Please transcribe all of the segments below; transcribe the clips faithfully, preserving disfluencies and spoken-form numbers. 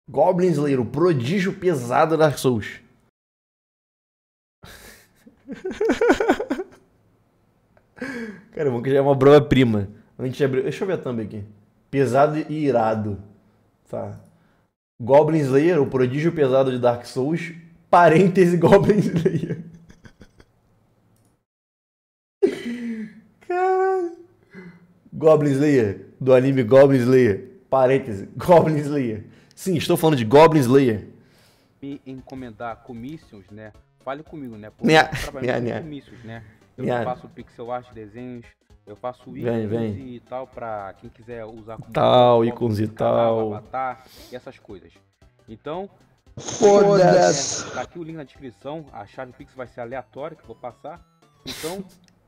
Goblin Slayer, o prodígio pesado da Dark Souls. Cara, vamos que já é uma prova-prima. Antes de abrir... Deixa eu ver a thumb aqui. Pesado e irado. Tá. Goblin Slayer, o prodígio pesado de Dark Souls. Parêntese Goblin Slayer. Caralho. Goblin Slayer, do anime Goblin Slayer. Parêntese, Goblin Slayer. Sim, estou falando de Goblin Slayer. Me encomendar commissions, né? Fale comigo, né? Porque Minha, eu trabalho minha, com minha. commissions, né? Eu Minha. faço pixel art, desenhos, eu faço Vem, ícones vem. e tal pra quem quiser usar como Tal, foto, ícones e canal, tal. avatar e essas coisas. Então, Foda-se. tá aqui o link na descrição, a chave Pix vai ser aleatória que eu vou passar. Então,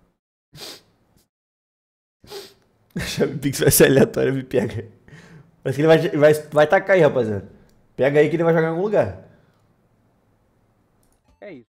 A chave Pix vai ser aleatória, me pega. Parece que ele vai, vai, vai tacar aí, rapaziada. Pega aí que ele vai jogar em algum lugar. é isso.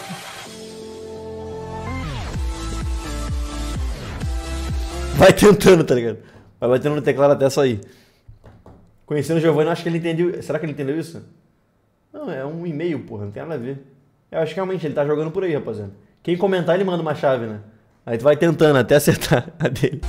Vai tentando, tá ligado? Vai batendo no teclado até sair. Conhecendo o Giovanni, eu acho que ele entendeu. Será que ele entendeu isso? Não, é um e-mail, porra, não tem nada a ver. Eu acho que realmente ele tá jogando por aí, rapaziada. Quem comentar, ele manda uma chave, né? Aí tu vai tentando até acertar a dele.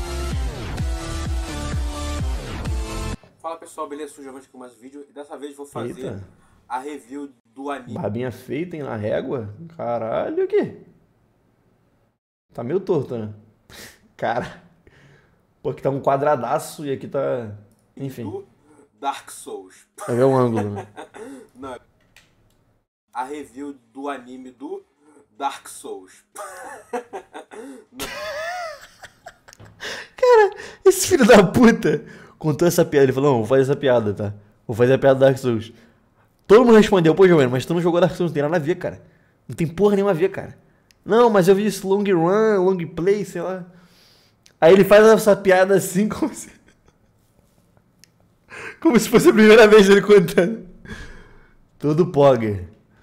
Fala pessoal, beleza? Sou o Giovanni com mais um vídeo e dessa vez vou fazer Eita. a review do anime. Barbinha feita, hein, na régua. Caralho, o quê? Tá meio torto, né? Cara. Pô, aqui tá um quadradaço e aqui tá... Enfim, do Dark Souls. vai ver o ângulo, né? Não, a review do anime do Dark Souls. Esse filho da puta contou essa piada. Ele falou, não, vou fazer essa piada, tá? Vou fazer a piada do Dark Souls. Todo mundo respondeu, pô, Giovanni, mas tu não jogou Dark Souls, não tem nada a ver, cara. Não tem porra nenhuma a ver, cara. Não, mas eu vi isso long run, long play, sei lá. Aí ele faz essa piada assim, como se... Como se fosse a primeira vez dele contando. Todo pogger.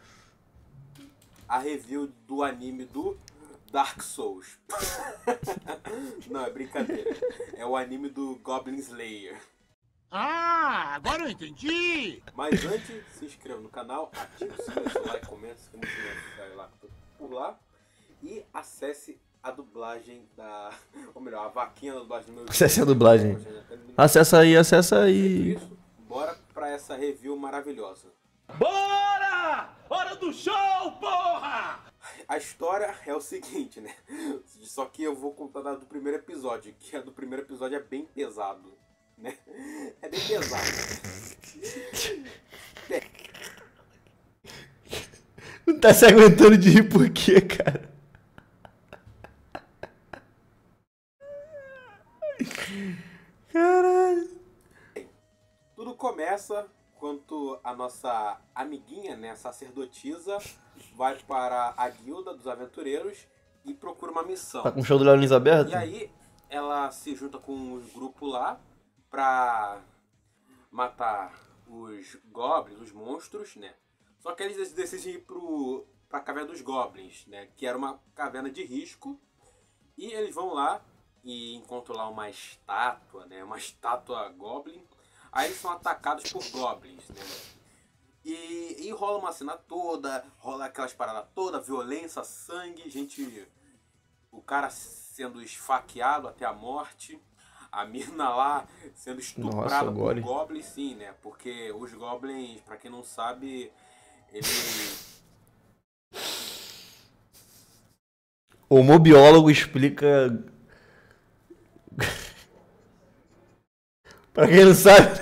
A review do anime do Dark Souls. Não, é brincadeira. É o anime do Goblin Slayer. Ah, agora eu entendi. Mas antes, se inscreva no canal, ative o sininho, deixa o like, comenta, se você lá por lá. E acesse a dublagem da... Ou melhor, a vaquinha da dublagem do meu vídeo. Acesse a dublagem. Acessa aí, acessa É aí. isso, bora pra essa review maravilhosa. Bora! Hora do show, porra! A história é o seguinte, né? Só que eu vou contar da do primeiro episódio, que a do primeiro episódio é bem pesado, né? É bem pesado. É. Não tá se aguentando de rir por quê, cara? Caralho. Tudo começa quando a nossa amiguinha, né, sacerdotisa, vai para a guilda dos aventureiros e procura uma missão. Tá com o show do Léo Lins aberto? E aí ela se junta com os grupos lá pra matar os goblins, os monstros, né? Só que eles decidem ir pro, pra caverna dos goblins, né? Que era uma caverna de risco. E eles vão lá e encontram lá uma estátua, né? Uma estátua goblin. Aí eles são atacados por goblins, né? E, e rola uma cena toda, rola aquelas paradas todas, violência, sangue, gente... O cara sendo esfaqueado até a morte. A mina lá sendo estuprada Nossa, por gore. goblins, sim, né? Porque os goblins, pra quem não sabe, eles... O homobiólogo explica... Pra quem não sabe...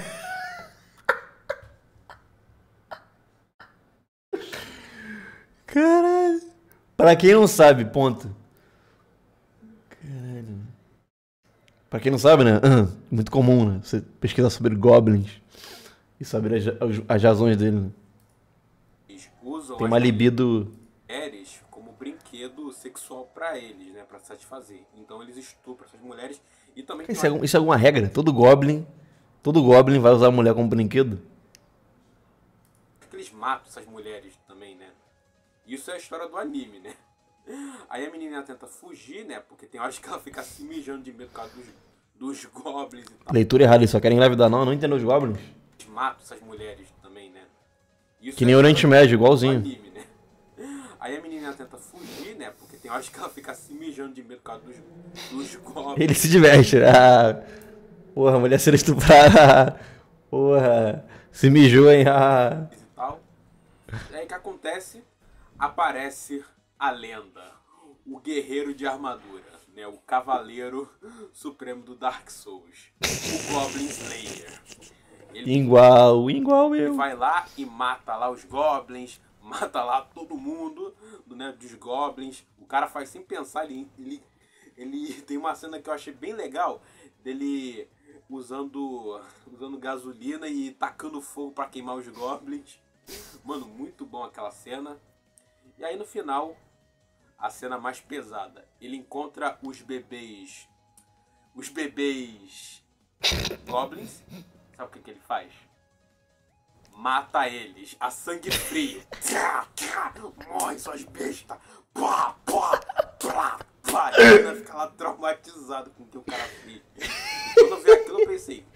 Caralho. Pra quem não sabe, ponto. Caralho. Pra quem não sabe, né? Ah, muito comum, né? Você pesquisar sobre goblins e saber as, as, as razões dele. Né? usam Tem uma as libido... mulheres como brinquedo sexual pra eles, né? Pra satisfazer. Então eles estupram essas mulheres e também... Isso é, algum- isso é alguma regra? Todo goblin... Todo goblin vai usar a mulher como brinquedo? que eles matam essas mulheres também, né? Isso é a história do anime, né? Aí a menina tenta fugir, né? Porque tem horas que ela fica se mijando de medo por causa dos, dos goblins e tal. Leitura errada, eles só querem engravidar não, não entendeu os goblins? Eles matam essas mulheres também. também, né? Isso Que nem é Oriente Médio, do igualzinho. anime, né? Aí a menina tenta fugir, né? Porque tem horas que ela fica se mijando de medo por causa dos, dos goblins Ele se diverte. Ah, porra, mulher sendo estuprada. Porra, se mijou, hein? Ah. e tal. E aí o que acontece? Aparece a lenda, o guerreiro de armadura, né? O cavaleiro supremo do Dark Souls, o Goblin Slayer. Ele Igual, igual Ele eu. vai lá e mata lá os goblins, mata lá todo mundo, né, dos goblins. O cara faz sem pensar, ele, ele, ele tem uma cena que eu achei bem legal, dele usando, usando gasolina e tacando fogo pra queimar os goblins. Mano, muito bom aquela cena. E aí no final, a cena mais pesada. Ele encontra os bebês, os bebês goblins. Sabe o que, que ele faz? Mata eles, a sangue frio. Morre suas bestas. Pá, pá, pá, pá. E a menina fica lá traumatizado com o que o cara fez. E quando eu vi aquilo, eu pensei.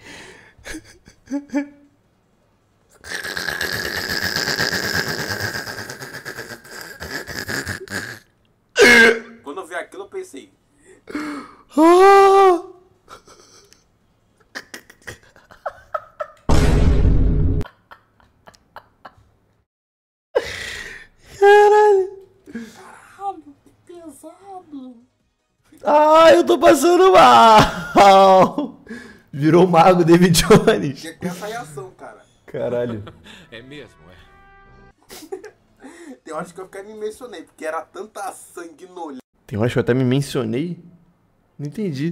Quando eu vi aquilo, eu pensei. Ah! Caralho. Caralho, que pesado. Ah, eu tô passando mal. Virou o mago David Jones. Tinha que ter essa reação, cara. Caralho. É mesmo, é? Tem horas que eu fiquei me mencionei, porque era tanta sanguinolência. Tem horas que eu até me mencionei. Não entendi.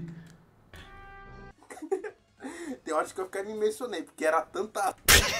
Tem horas que eu fiquei me mencionei, porque era tanta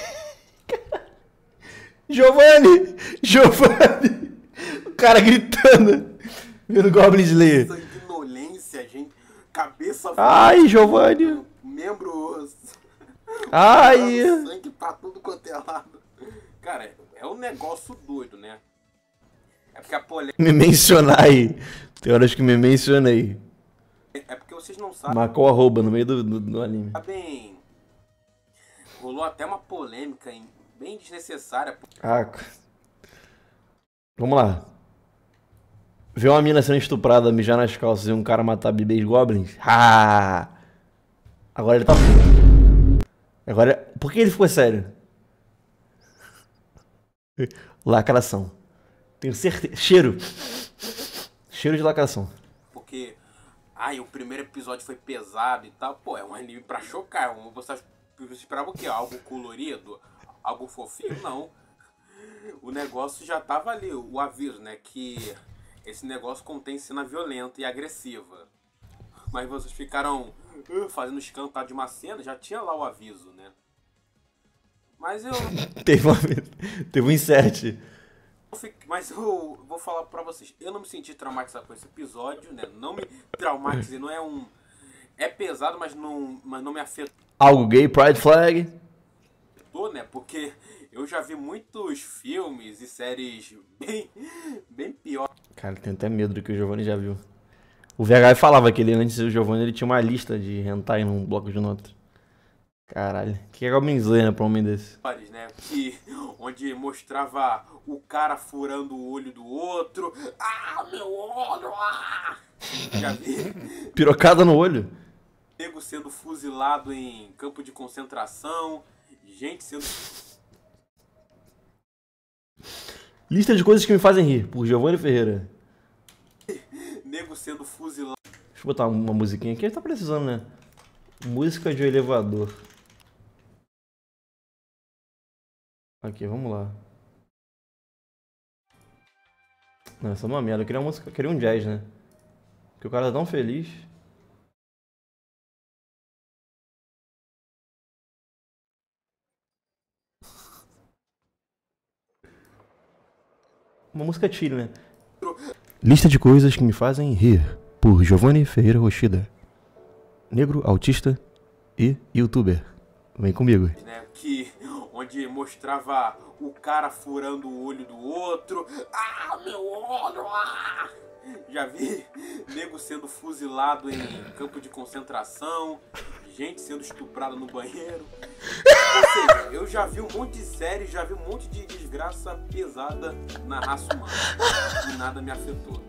Giovanni! Giovanni! O cara gritando. Vendo Goblin Slayer. sanguinolência, gente. Cabeça Ai, Giovanni! membros. Ai! Sangue pra tudo quanto é lado. Cara, é, é um negócio doido, né? É porque a polêmica. Me mencionar aí. Tem horas que me mencionei. É porque vocês não sabem. Marcou o arroba no meio do, do, do anime. Sabem. Rolou até uma polêmica em- bem desnecessária. Ah, c- vamos lá. Ver uma mina sendo estuprada, mijar nas calças e um cara matar bebês goblins? Ah! Agora ele tá puto. Agora, por que ele ficou sério? Lacração. Tenho certeza. Cheiro. Cheiro de lacração. Porque. Ai, o primeiro episódio foi pesado e tal. Pô, é um anime pra chocar. um- Você você esperava o quê? Algo colorido? Algo fofinho? Não. O negócio já tava ali, o aviso, né? Que esse negócio contém cena violenta e agressiva. Mas vocês ficaram uh, fazendo escantar de uma cena, já tinha lá o aviso, né? Mas eu. Teve, uma... Teve um insert. eu fiquei- Mas eu vou falar pra vocês. Eu não me senti traumatizado com esse episódio, né? Não me traumatizei, não é um. É pesado, mas não, mas não me afetou. Algo gay, Pride Flag. Né? Porque eu já vi muitos filmes e séries bem, bem piores. Cara, eu tenho até medo do que o Giovanni já viu. O V H falava que ele, antes do Giovanni, ele tinha uma lista de hentai num bloco de notas. Caralho. Que é Goblin Slayer, né, pra um homem desse? Né? Que, onde mostrava o cara furando o olho do outro. Ah, meu olho! Ah! Já vi Pirocada no olho. nego sendo fuzilado em campo de concentração. Gente sendo. Lista de coisas que me fazem rir, por Giovanni Ferreira. Nego sendo fuzilado. Deixa eu botar uma musiquinha aqui, a gente tá precisando, né? Música de elevador. Aqui, vamos lá. Não, essa é uma merda. Eu queria uma música, eu queria um jazz, né? Porque o cara tá tão feliz. Uma música chill, né? Lista de coisas que me fazem rir, por Giovanni Ferreira Rochida. Negro, autista e youtuber. Vem comigo. Né? Que, onde mostrava o cara furando o olho do outro. Ah, meu olho! Ah! Já vi nego sendo fuzilado em campo de concentração. gente sendo estuprada no banheiro. Ou seja, eu já vi um monte de série, já vi um monte de desgraça pesada na raça humana. E nada me afetou.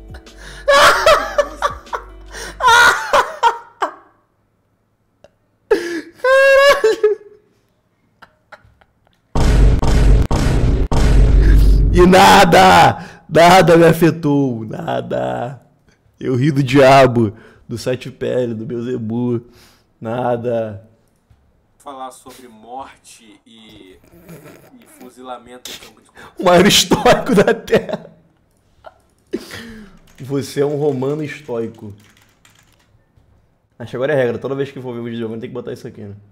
E nada, nada me afetou, nada. Eu ri do diabo, do Sete Pele, do Beelzebub, nada. Falar sobre morte e, e fuzilamento em campo de O maior estoico da Terra. Você é um romano estoico. Acho que agora é regra, toda vez que for ver o vídeo de Giovanni tem que botar isso aqui, né?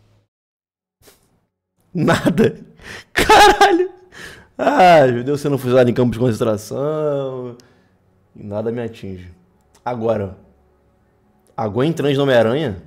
Nada. Caralho. Ah, judeu sendo fuzilado em campo de concentração. E nada me atinge. Agora, a Gwen trans no Homem-Aranha.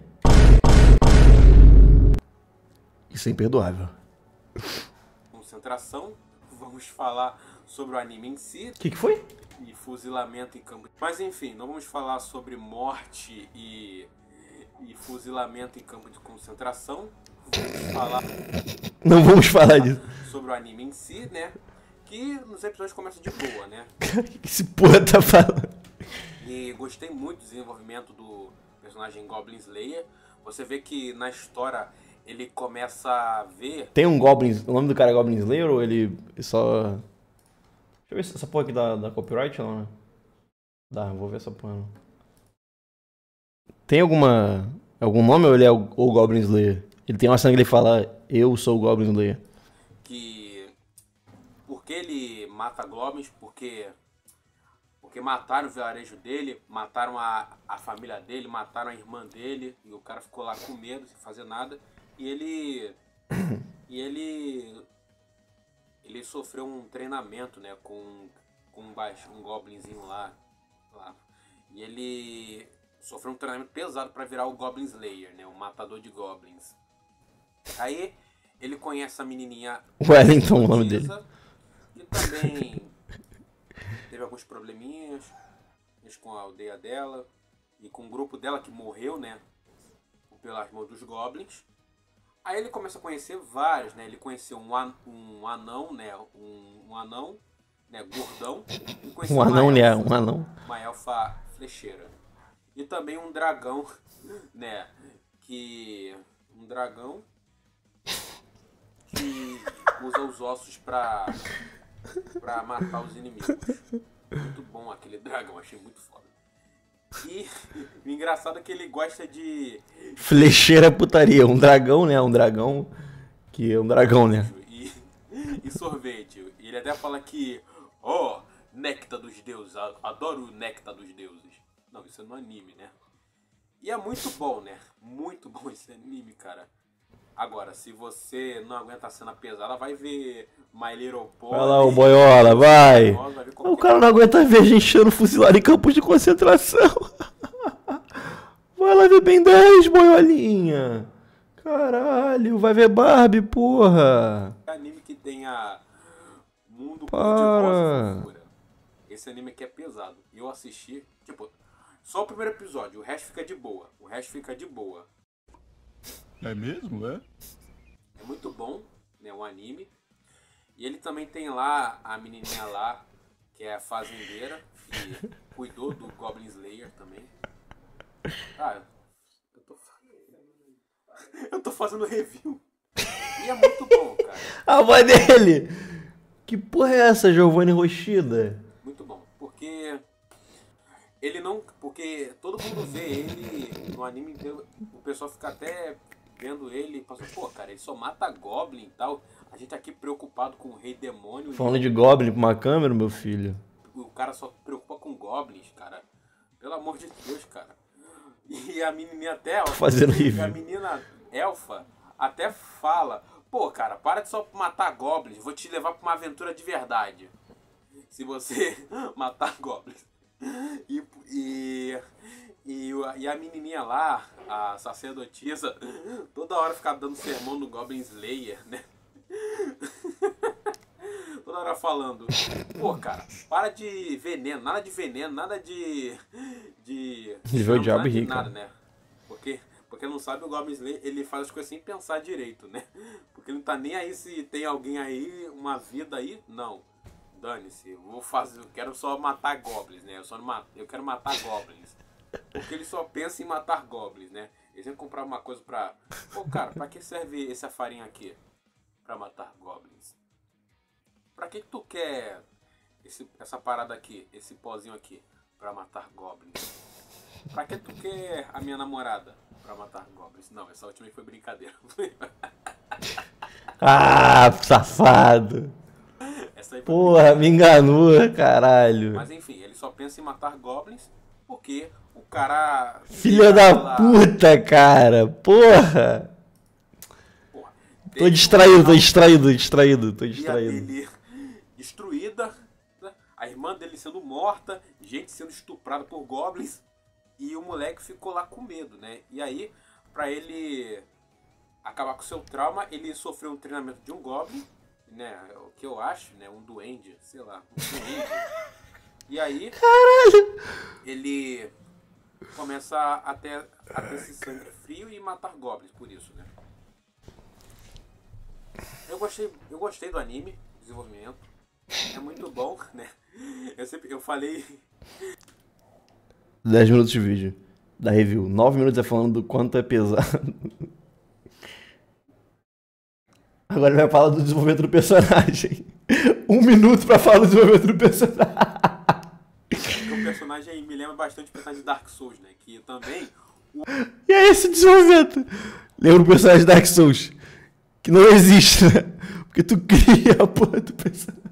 Isso é imperdoável. concentração. Vamos falar sobre o anime em si. O que, que foi? E fuzilamento em campo. Mas enfim, não vamos falar sobre morte e, e fuzilamento em campo de concentração. Vamos falar. Não vamos falar disso. Sobre o anime em si, né? Que nos episódios começa de boa, né? Cara, o que esse porra tá falando? E gostei muito do desenvolvimento do personagem Goblin Slayer. Você vê que na história ele começa a ver. Tem um Goblin. O nome do cara é Goblin Slayer ou ele só. Deixa eu ver se essa porra aqui dá, dá copyright ou não, né? Dá, vou ver essa porra. Não. Tem alguma. Algum nome ou ele é o, o Goblin Slayer? Ele tem uma cena que ele fala, eu sou o Goblin Slayer. Que. Porque ele mata goblins, porque. Porque mataram o vilarejo dele, mataram a, a família dele, mataram a irmã dele, e o cara ficou lá com medo, sem fazer nada. E ele. E ele. Ele sofreu um treinamento, né, com, com um, baixo, um goblinzinho lá, lá. E ele sofreu um treinamento pesado pra virar o Goblin Slayer, né, o matador de goblins. Aí ele conhece a menininha Wellington, o nome dele. Que também teve alguns probleminhas com a aldeia dela e com o grupo dela que morreu, né, pelas mãos dos goblins. Aí ele começa a conhecer vários, né? Ele conheceu um, an um anão, né? Um, um anão, né? Gordão. E um anão, né? Um anão. Uma elfa flecheira. E também um dragão, né? Que... Um dragão que usa os ossos pra, pra matar os inimigos. Muito bom aquele dragão, achei muito foda. E o engraçado é que ele gosta de... Flecheira putaria, um dragão, né? Um dragão que é um dragão, né? E, e sorvete. E ele até fala que, ó, oh, néctar dos deuses, adoro o néctar dos deuses. Não, isso é no anime, né? E é muito bom, né? Muito bom esse anime, cara. Agora, se você não aguenta a cena pesada, vai ver My Little Pony. Vai lá, o boiola, vai. vai o cara não aguenta ver gente sendo fuzilado em campos de concentração. Vai lá ver Ben dez, boiolinha. Caralho, vai ver Barbie, porra. É anime que tem a mundo Para. cor-de-rosa. Esse anime aqui é pesado. Eu assisti, tipo, só o primeiro episódio. O resto fica de boa. O resto fica de boa. É mesmo, é? É muito bom, né, o anime. E ele também tem lá a menininha lá, que é a fazendeira, que cuidou do Goblin Slayer também. Ah, eu tô, eu tô fazendo review. E é muito bom, cara. A voz dele! Que porra é essa, Giovanni Rochida? Muito bom, porque ele não... Porque todo mundo vê ele no anime, o pessoal fica até... vendo ele, passou, pô, cara, ele só mata Goblin e tal. A gente aqui preocupado com o Rei Demônio. Falando de Goblin pra uma câmera, meu filho. O cara só preocupa com Goblins, cara. Pelo amor de Deus, cara. E a menininha até... Fazendo review. A menina elfa até fala, pô, cara, para de só matar Goblins. Vou te levar pra uma aventura de verdade. Se você matar Goblins. E... e... E, e a menininha lá, a sacerdotisa, toda hora ficava dando sermão no Goblin Slayer, né? Toda hora falando, pô, cara, para de veneno, nada de veneno, nada de... De, de ver o diabo e rir, nada, né? Porque, porque Pra quem não sabe, o Goblin Slayer, ele faz as coisas sem pensar direito, né? Porque ele não tá nem aí se tem alguém aí, uma vida aí. Não. Dane-se, vou fazer, eu quero só matar goblins, né? Eu, só não mato, eu quero matar goblins. Porque ele só pensa em matar goblins, né? Eles vão comprar uma coisa pra... Pô, cara, pra que serve essa farinha aqui? Pra matar goblins. Pra que que tu quer esse, essa parada aqui, esse pozinho aqui? Pra matar goblins. Pra que tu quer a minha namorada? Pra matar goblins. Não, essa última aí foi brincadeira. Ah, safado. Essa aí foi Porra, me enganou, caralho. Mas enfim, ele só pensa em matar goblins porque o cara... Filha lá- da puta, cara. Porra. Porra, Tô teve distraído, tô uma distraído, distraído, tô filha distraído. dele destruída, né? A irmã dele sendo morta, gente sendo estuprada por goblins, e o moleque ficou lá com medo, né? E aí, pra ele acabar com o seu trauma, ele sofreu um treinamento de um goblin, né? O que eu acho, né? Um duende, sei lá, um duende. E aí, ele começa a ter, a ter esse sangue frio e matar goblins por isso, né? Eu gostei, eu gostei do anime, desenvolvimento. É muito bom, né? Eu sempre, eu falei... dez minutos de vídeo da review. nove minutos é falando do quanto é pesado. Agora ele vai falar do desenvolvimento do personagem. Um minuto pra falar do desenvolvimento do personagem. Porque o personagem me lembra bastante o personagem de Dark Souls, né? Que também... E é esse desenvolvimento. Lembra o personagem de Dark Souls. Que não existe, né? Porque tu cria a porra do personagem.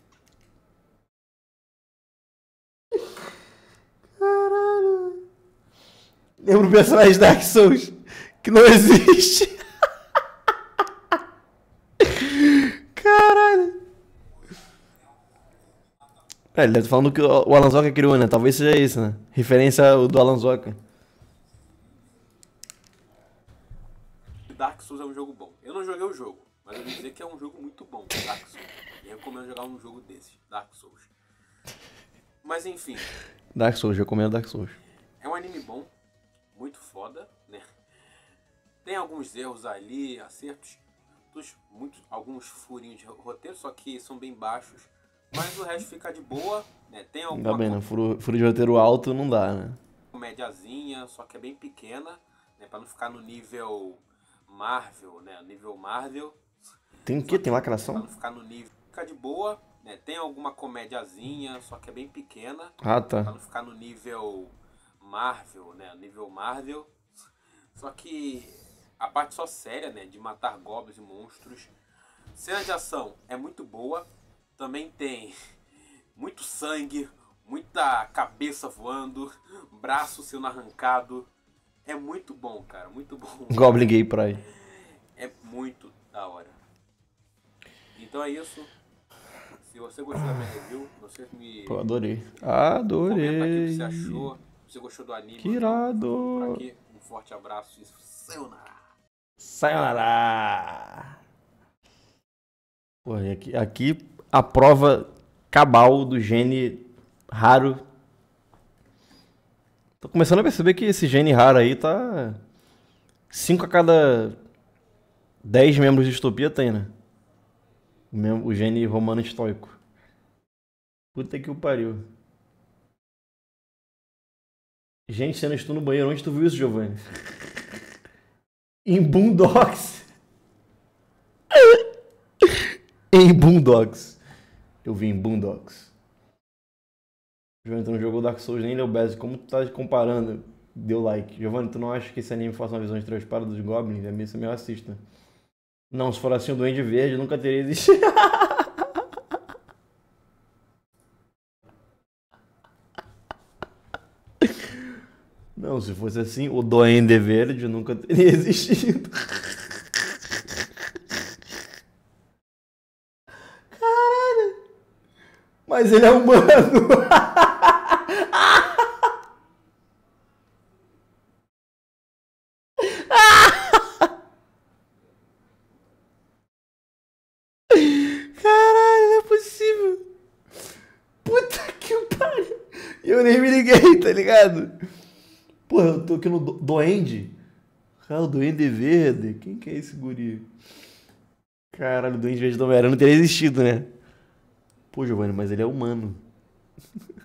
Caralho. Lembra o personagem de Dark Souls. Que não existe. Caralho. É, ele deve estar falando que o Alan Zoka criou, né? Talvez seja isso, né? Referência ao do Alan Zoka. Dark Souls é um jogo bom. Eu não joguei o jogo, mas eu vou dizer que é um jogo muito bom, Dark Souls. E eu recomendo jogar um jogo desses, Dark Souls. Mas enfim, Dark Souls, eu recomendo Dark Souls. é um anime bom, muito foda, né? Tem alguns erros ali, acertos, dos- muitos, alguns furinhos de roteiro, só que são bem baixos. Mas o resto fica de boa, né? Tem Ainda alguma bem, né? Furo, furo de roteiro alto não dá, né? comédiazinha, só que é bem pequena, né? Pra não ficar no nível Marvel, né? Nível Marvel. Tem o quê? Tem Pra lacração? não ficar no nível... Fica de boa, né? Tem alguma comédiazinha, só que é bem pequena. Ah, Pra tá. não ficar no nível Marvel, né? Nível Marvel. Só que a parte só séria, né? De matar goblins e monstros. Cena de ação é muito boa. Também tem muito sangue, muita cabeça voando, braço sendo arrancado. É muito bom, cara. Muito bom. Goblin Gay Pride. É muito da hora. Então é isso. Se você gostou da minha review, você me Pô, adorei. comenta aqui o que Adorei. você achou. Se você gostou do anime. Que ou não. irado. Por aqui, um forte abraço e sayonara. Sayonara. Pô, e aqui, aqui a prova cabal do gene raro. Tô começando a perceber que esse gene raro aí tá... cinco a cada dez membros de Distopia tem, né? O, mem- o gene romano estoico. Puta que o pariu. Gente sendo estu no banheiro. Onde tu viu isso, Giovanni? Em Boondocks. Em Boondocks. Eu vi em Boondocks. Giovanni, tu não jogou Dark Souls nem leu Basic. Como tu tá comparando? Deu like. Giovanni, tu não acha que esse anime faça uma visão de três paradas dos Goblins? É meio, isso é meio racista. Não, se for assim o Duende Verde nunca teria existido. Não, se fosse assim, o Duende Verde nunca teria existido. Caralho! Mas ele é humano! Caralho, não é possível! Puta que pariu! Eu nem me liguei, tá ligado? Porra, eu tô aqui no do- Duende. Ah, o Duende Verde. Quem que é esse guri? Caralho, o Duende Verde do Homem-Aranha não teria existido, né? Pô, Giovanni, mas ele é humano.